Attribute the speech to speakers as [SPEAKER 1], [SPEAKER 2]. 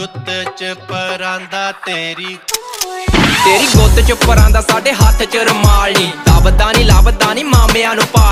[SPEAKER 1] ਗੁੱਤ ਚ ਪਰਾਂਦਾ ਤੇਰੀ
[SPEAKER 2] ਗੁੱਤ ਚ ਪਰਾਂਦਾ, ਸਾਡੇ ਹੱਥ ਚ ਰੁਮਾਲ ਨੀ। ਲੱਭਦਾ ਨੀ ਮਾਮਿਆਂ ਨੂੰ ਪਾ